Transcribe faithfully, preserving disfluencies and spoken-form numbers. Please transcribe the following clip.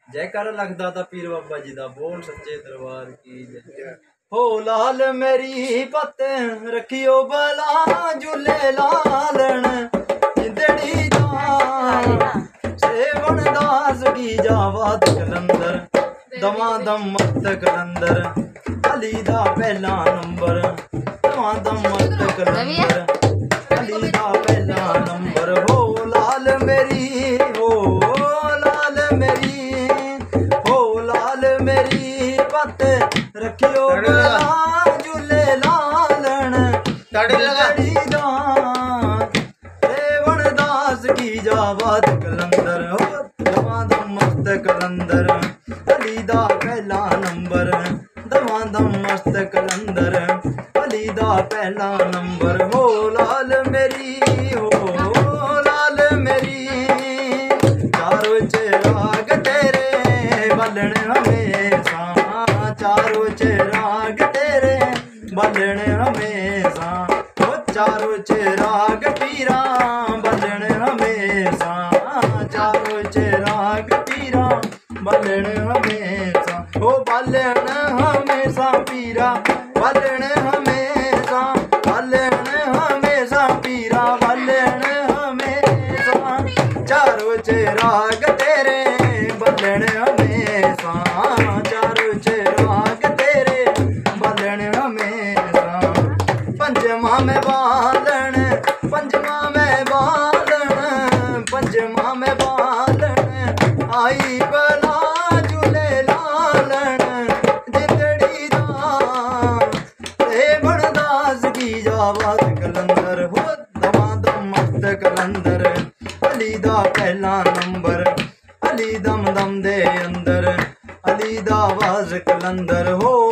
जयकारा लगदा था पीर बाबा जी दा, बोल सच्चे दरबार की जय। हो लाल मेरी पत रखियो बला झूले लालन जिंदड़ी दा सेवन दास की जावाद कलंदर दमा दम मस्त कलंदर अली दा पहला नंबर दमा दम मस्त कलंदर अली दा पहला नंबर। हो लाल मेरी हो लाल मेरी हो लाल मेरी पत रखियो बला झूले लालन जिंदड़ी दा सेवन दास की जावाद कलंदर हो दमा दम मस्त कलंदर अली दा पहला नंबर दमा दम मस्त कलंदर अली दा पहला नंबर। हो लाल मेरी हो लाल मेरी चारों चिराग तेरे बलन हमेशा चारों चिराग तेरे बलन हमेशा हो चारों चिराग पीरा बलन हमेशा चारों चिराग पीरा बलन हमेशा हो बलन हमेशा पीरा बलन हमेशा बलन हमेशा पीरा बलन हमेशा चारों चिराग तेरे बलन हमेशा चारों चिराग तेरे बलन हमेशा। पंचमा में बालन पंचमा में बालन पंचमा में बालन आई बला झूले लालन जिंदड़ी दा सेवन दास की जावाद कलंदर हो दमा दम मस्त कलंदर अली दा पहला नंबर अली दम दम दे अंदर अली दा आवाज कलंदर हो